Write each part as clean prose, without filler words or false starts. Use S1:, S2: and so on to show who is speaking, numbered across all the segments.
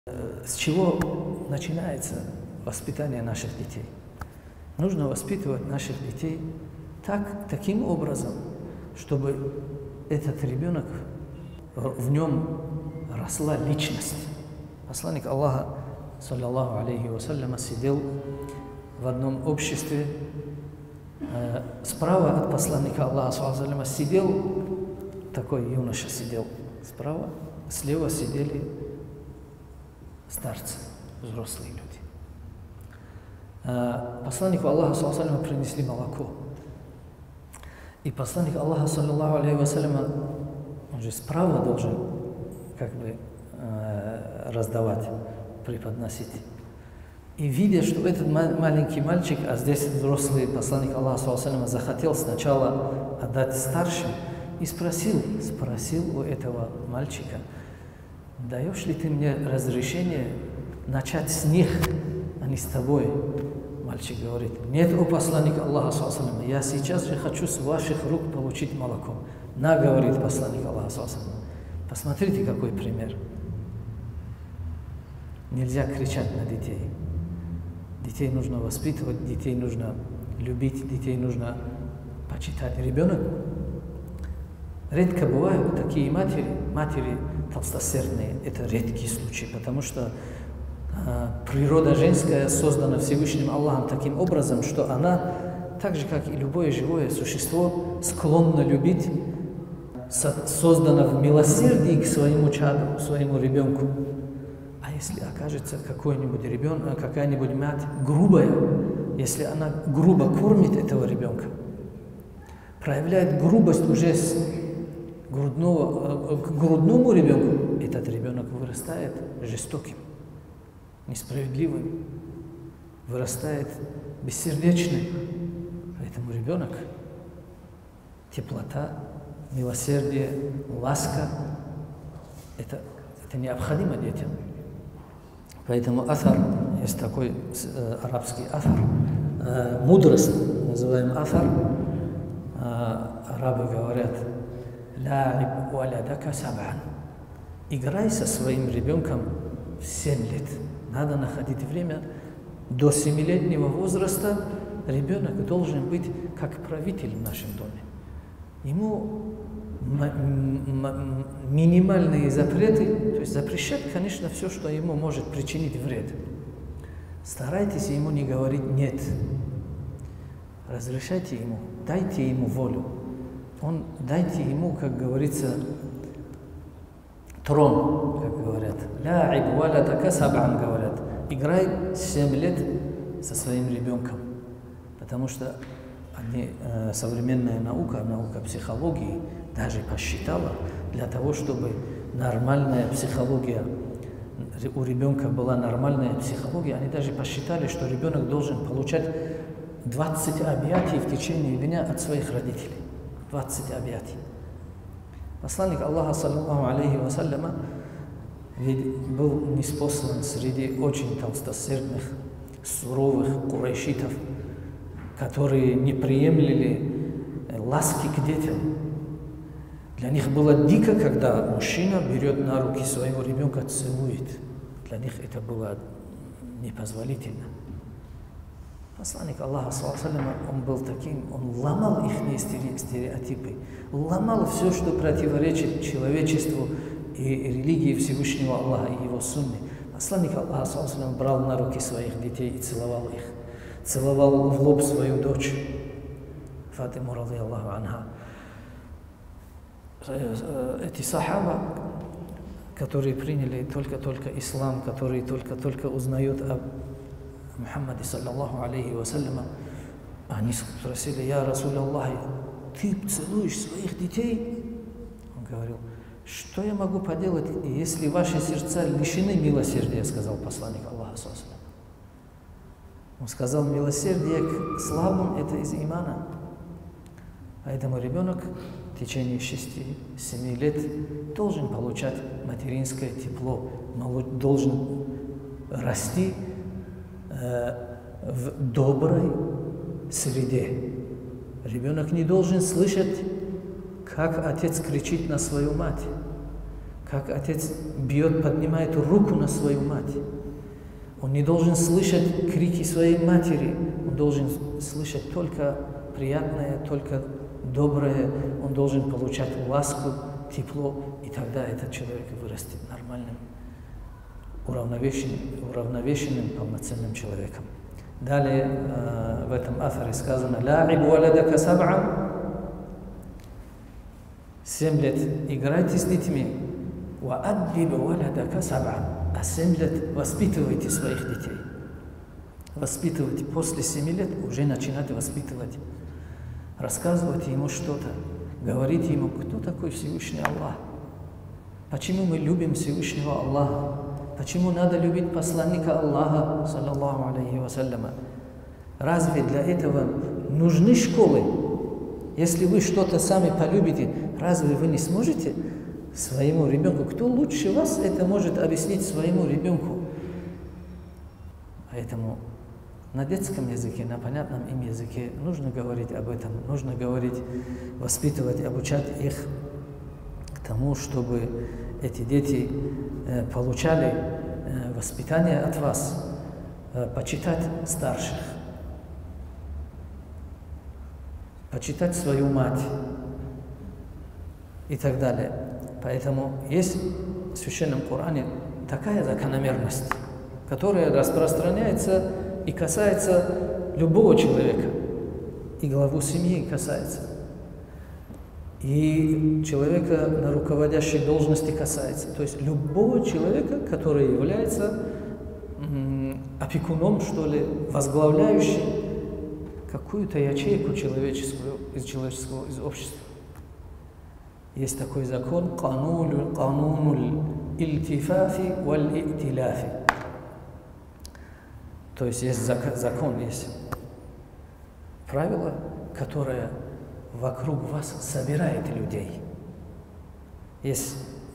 S1: С чего начинается воспитание наших детей? Нужно воспитывать наших детей таким образом, чтобы этот ребенок, в нем росла личность. Посланник Аллаха, саллаллаху алейхи вассаляма, сидел в одном обществе. Справа от посланника Аллаха, саллаллаху алейхи вассаляма, сидел такой юноша, сидел справа, слева сидели старцы, взрослые люди. Посланнику Аллаха, саллаллаху алейхи вассаляма, принесли молоко. И посланник Аллаха, саллаллаху алейхи вассаляма, он же справа должен как бы раздавать, преподносить. И видя, что этот маленький мальчик, а здесь взрослый посланник Аллаха, саллаллаху алейхи вассаляма, захотел сначала отдать старшим, и спросил у этого мальчика: даешь ли ты мне разрешение начать с них, а не с тобой? Мальчик говорит: нет, о посланник Аллаха, саллаллаху алейхи вассалям, я сейчас же хочу с ваших рук получить молоко. На, говорит посланник Аллаха, саллаллаху алейхи вассалям. Посмотрите, какой пример. Нельзя кричать на детей. Детей нужно воспитывать, детей нужно любить, детей нужно почитать. Ребенок, редко бывают такие матери толстосердные. Это редкий случай, потому что природа женская создана Всевышним Аллахом таким образом, что она, так же как и любое живое существо, склонна любить, создана в милосердии к своему чаду, к своему ребенку. А если окажется какой-нибудь ребенок, какая-нибудь мать грубая, если она грубо кормит этого ребенка, проявляет грубость уже к грудному ребенку, этот ребенок вырастает жестоким, несправедливым, вырастает бессердечным. Поэтому ребенок, теплота, милосердие, ласка – это необходимо детям. Поэтому афар, есть такой арабский афар, мудрость, называем афар. Арабы говорят: «Ла'иб валядака саб'ан». Играй со своим ребенком в 7 лет. Надо находить время. До 7-летнего возраста ребенок должен быть как правитель в нашем доме. Ему минимальные запреты, то есть запрещать, конечно, все, что ему может причинить вред. Старайтесь ему не говорить «нет». Разрешайте ему, дайте ему волю. Дайте ему, как говорится, трон, как говорят. «Ла'иб валядака саб'ан», говорят. Играй 7 лет со своим ребенком. Потому что современная наука психологии даже посчитала, для того, чтобы нормальная психология, у ребенка была нормальная психология, они даже посчитали, что ребенок должен получать 20 объятий в течение дня от своих родителей. 20 объятий. Посланник Аллаха, саллаллаху алейхи вассаляма, ведь был ниспослан среди очень толстосердных, суровых курайшитов, которые не приемлили ласки к детям. Для них было дико, когда мужчина берет на руки своего ребенка, целует. Для них это было непозволительно. Посланник Аллаха, саллаллаху алейхи вассалям, он был таким, он ломал их стереотипы, ломал все, что противоречит человечеству и религии Всевышнего Аллаха и его сунны. Посланник Аллаха, саллаллаху алейхи вассалям, брал на руки своих детей и целовал их. Целовал в лоб свою дочь, Фатиму, радийаллаху анха. Эти сахаба, которые приняли только ислам, которые только узнают о Мухаммаде, саллаллаху алейхи вассаляма, они спросили: «Я Расул Аллахи, ты целуешь своих детей?» Он говорил: «Что я могу поделать, если ваши сердца лишены милосердия?» Сказал посланник Аллаха, саллаллаху алейхи. Он сказал: милосердие к слабым – это из имана. Поэтому ребенок в течение 6-7 лет должен получать материнское тепло, должен расти в доброй среде. Ребенок не должен слышать, как отец кричит на свою мать, как отец бьет, поднимает руку на свою мать. Он не должен слышать крики своей матери, он должен слышать только приятное, только доброе, он должен получать ласку, тепло, и тогда этот человек вырастет нормальным, уравновешенным, полноценным человеком. Далее в этом афаре сказано: «Ла'иб валадака саб'ан». 7 лет играйте с детьми. «Ва'аддиб валадака саб'ан». А 7 лет воспитывайте своих детей. Воспитывайте. После 7 лет уже начинайте воспитывать. Рассказывайте ему что-то. Говорите ему, кто такой Всевышний Аллах. Почему мы любим Всевышнего Аллаха. Почему надо любить посланника Аллаха, саллаллаху алейхи вассаляма. Разве для этого нужны школы? Если вы что-то сами полюбите, разве вы не сможете своему ребенку? Кто лучше вас это может объяснить своему ребенку? Поэтому на детском языке, на понятном им языке нужно говорить об этом, нужно говорить, воспитывать, обучать их к тому, чтобы эти дети получали воспитание от вас, почитать старших, почитать свою мать и так далее. Поэтому есть в Священном Коране такая закономерность, которая распространяется и касается любого человека, и главу семьи касается, и человека на руководящей должности касается. То есть любого человека, который является опекуном, что ли, возглавляющим какую-то ячейку человеческую, из общества. Есть такой закон «Канунуль ильтифафи валь и'тиляфи». То есть есть закон, есть правило, которое вокруг вас собирает людей. Есть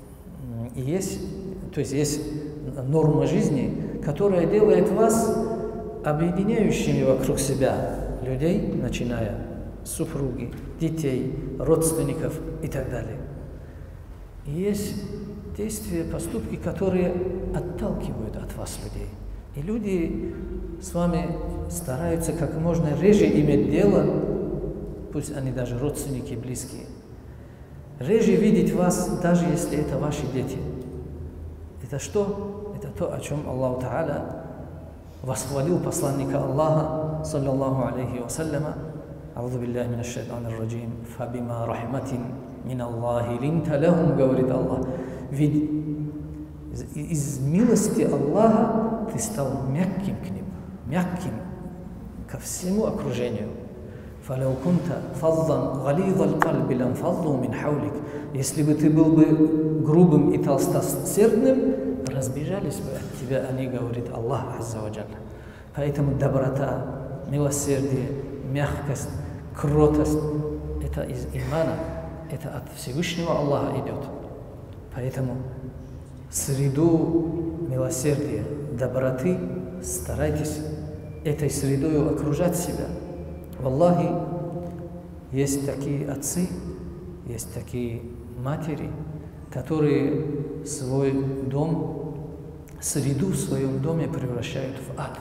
S1: норма жизни, которая делает вас объединяющими вокруг себя людей, начиная с супруги, детей, родственников и так далее. И есть действия, поступки, которые отталкивают от вас людей. И люди с вами стараются как можно реже иметь дело, пусть они даже родственники, близкие, реже видеть вас, даже если это ваши дети. Это что? Это то, о чем Аллах Та'аля восхвалил посланника Аллаха, саллаллаху алейхи вассаляма: «А'удhu билляхи минаш шайтанир раджим, фабима рахматин мин Аллахи линта лахум», говорит Аллах. Ведь из милости Аллаха ты стал мягким к ним, мягким ко всему окружению. فَلَوْ كُنْتَ فَضًّا غَلِيظَ الْقَلْبِ لَانْفَضُّوا مِنْ حَوْلِكَ. Если бы ты был бы грубым и толстосердным, разбежались бы от тебя они, говорит Аллах Азза ва Джалла. Поэтому доброта, милосердие, мягкость, кротость – это из имана, это от Всевышнего Аллаха идет. Поэтому среду милосердия, доброты старайтесь этой средой окружать себя. Валлахи, есть такие отцы, есть такие матери, которые свой дом, среду в своем доме превращают в ад.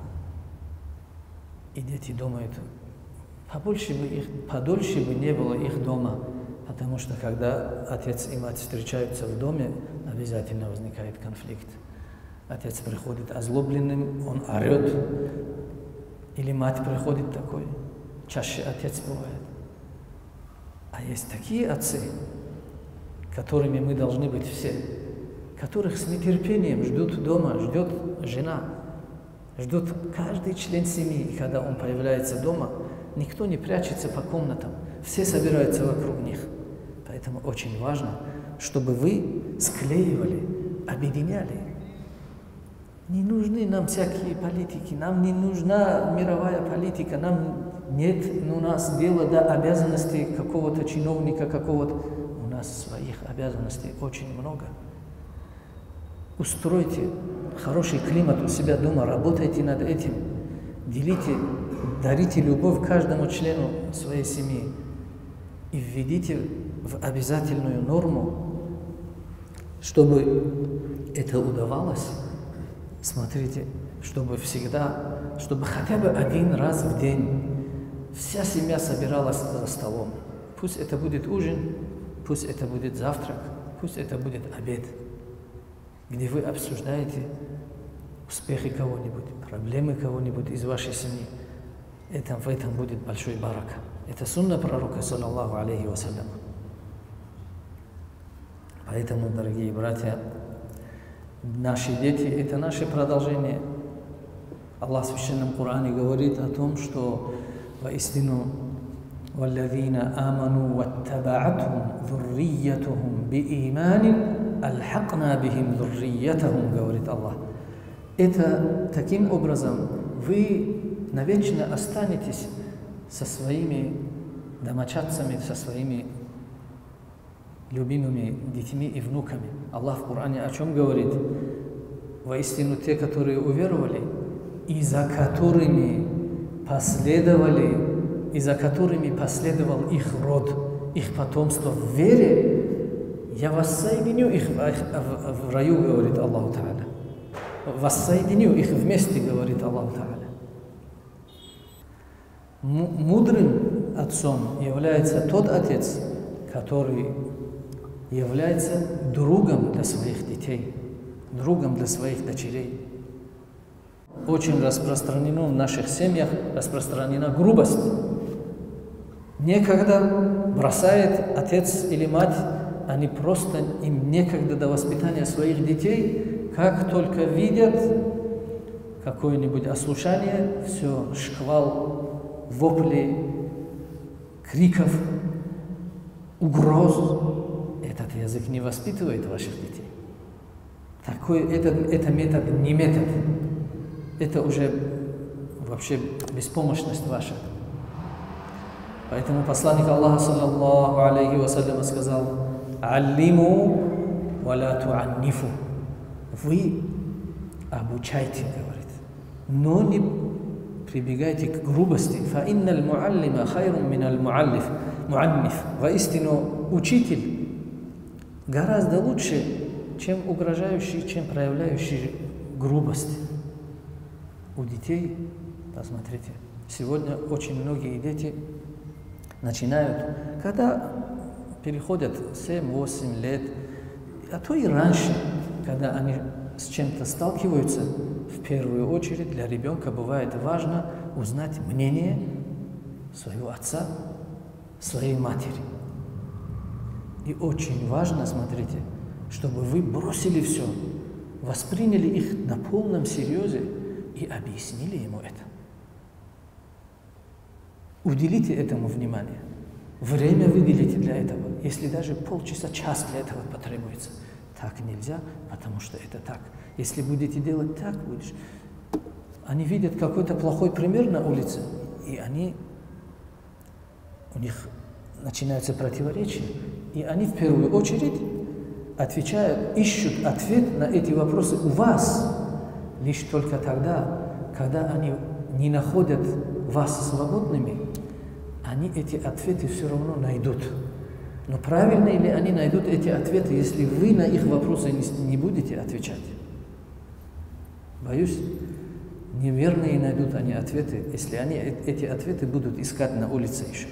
S1: И дети думают, подольше бы не было их дома, потому что когда отец и мать встречаются в доме, обязательно возникает конфликт. Отец приходит озлобленным, он орет, или мать приходит такой, чаще отец бывает. А есть такие отцы, которыми мы должны быть все, которых с нетерпением ждут дома, ждет жена, ждут каждый член семьи. И когда он появляется дома, никто не прячется по комнатам, все собираются вокруг них. Поэтому очень важно, чтобы вы склеивали, объединяли. Не нужны нам всякие политики, нам не нужна мировая политика, нам нет у нас дела до обязанностей какого-то чиновника, какого-то. У нас своих обязанностей очень много. Устройте хороший климат у себя дома, работайте над этим, делите, дарите любовь каждому члену своей семьи и введите в обязательную норму Чтобы это удавалось, смотрите, чтобы всегда, чтобы хотя бы один раз в день вся семья собиралась за столом. Пусть это будет ужин, пусть это будет завтрак, пусть это будет обед, где вы обсуждаете успехи кого-нибудь, проблемы кого-нибудь из вашей семьи. В этом будет большой барака. Это сунна пророка, саллаллаху алейхи вассалям. Поэтому, дорогие братья, наши дети – это наше продолжение. Аллах в Священном Коране говорит о том, что воистину وَالَّذِينَ آمَنُوا وَاتَّبَعَتْهُمْ ذُرِّيَّتُهُمْ بِإِيمَانٍ أَلْحَقْنَا بِهِمْ ذُرِّيَّتَهُمْ, говорит Аллах. Это таким образом вы навечно останетесь со своими домочадцами, со своими любимыми детьми и внуками. Аллах в Коране о чем говорит? Воистину те, которые уверовали, и за которыми последовал их род, их потомство в вере, я воссоединю их в раю, говорит Аллах Та'аля. Воссоединю их вместе, говорит Аллах Та'аля. Мудрым отцом является тот отец, который является другом для своих детей, другом для своих дочерей. Очень распространена в наших семьях, распространена грубость. Некогда бросает отец или мать, они просто, им некогда до воспитания своих детей, как только видят какое-нибудь ослушание, все, шквал, вопли, криков, угроз. Этот язык не воспитывает ваших детей. Это метод не метод. Это уже вообще беспомощность ваша. Поэтому посланник Аллаха, саллаллаху алейхи вассалям, сказал: «Аллиму ва ла туаннифу». Вы обучайте, говорит, но не прибегайте к грубости. «Фа инналь муаллима хайрун миналь муанниф». Воистину, учитель гораздо лучше, чем угрожающий, чем проявляющий грубость. У детей, посмотрите, сегодня очень многие дети начинают, когда переходят 7-8 лет, а то и раньше, когда они с чем-то сталкиваются, в первую очередь для ребенка бывает важно узнать мнение своего отца, своей матери. И очень важно, смотрите, чтобы вы бросили все, восприняли их на полном серьезе и объяснили ему это. Уделите этому внимание. Время выделите для этого. Если даже полчаса, час для этого потребуется. Так нельзя, потому что это так. Если будете делать так, будешь... Они видят какой-то плохой пример на улице, и у них начинаются противоречия. И они в первую очередь отвечают, ищут ответ на эти вопросы у вас. Лишь только тогда, когда они не находят вас свободными, они эти ответы все равно найдут. Но правильно ли они найдут эти ответы, если вы на их вопросы не будете отвечать? Боюсь, неверные найдут они ответы, если они эти ответы будут искать на улице еще.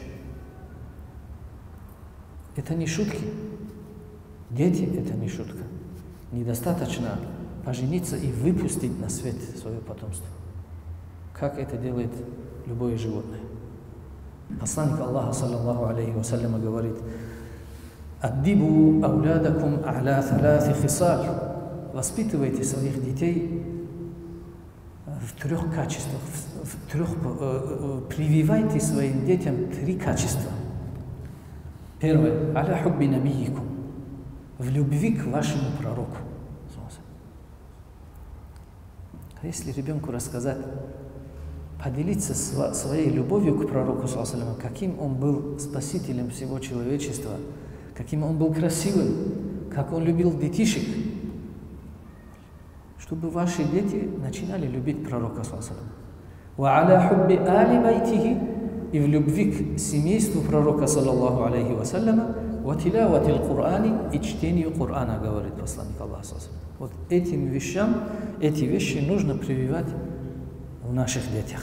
S1: Это не шутки. Дети – это не шутка. Недостаточно пожениться и выпустить на свет свое потомство, как это делает любое животное. Посланник Аллаха, саллаллаху алейхи вассалям, говорит: «Аддибу аулядакум а'ля тhalаthi хисаль». Воспитывайте своих детей в 3 качествах, прививайте своим детям 3 качества. Первое: аля хубби набийикум, в любви к вашему пророку. Если ребенку рассказать, поделиться своей любовью к пророку, каким он был спасителем всего человечества, каким он был красивым, как он любил детишек, чтобы ваши дети начинали любить пророка. Ва аля хубби али байтихи, и в любви к семейству пророка, саллаллаху алейхи вассаляма, «Ватиляватил Кур'ани» и чтению Корана, говорит посланник Аллаха. Вот этим вещам, эти вещи нужно прививать в наших детях.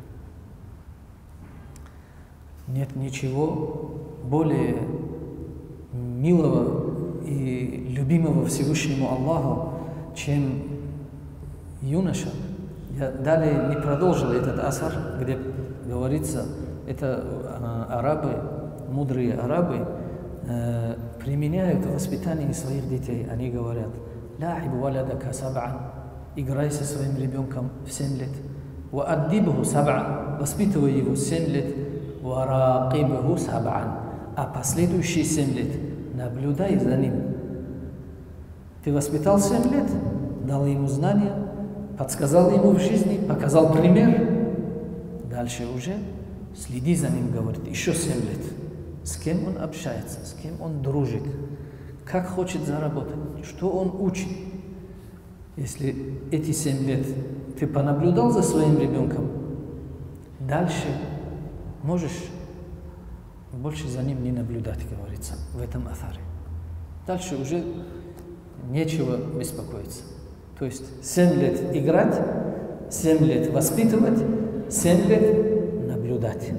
S1: Нет ничего более милого и любимого Всевышнему Аллаху, чем юноша. Я далее не продолжил этот асар, где говорится, это арабы, мудрые арабы, применяют в воспитании своих детей. Они говорят: «Ля'иб валядака саб'ан», играй со своим ребенком в 7 лет. «Ва'аддибху саб'ан», воспитывай его 7 лет. «Варaqибху саб'ан», а последующие 7 лет наблюдай за ним. Ты воспитал 7 лет, дал ему знания, подсказал ему в жизни, показал пример. Дальше уже следи за ним, говорит, еще 7 лет. С кем он общается, с кем он дружит, как хочет заработать, что он учит. Если эти 7 лет ты понаблюдал за своим ребенком, дальше можешь больше за ним не наблюдать, говорится в этом асаре. Дальше уже нечего беспокоиться. То есть 7 лет играть, 7 лет воспитывать, 7 лет наблюдать.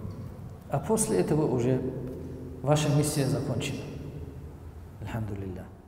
S1: А после этого уже ваша миссия закончена. Альхамдулиллах.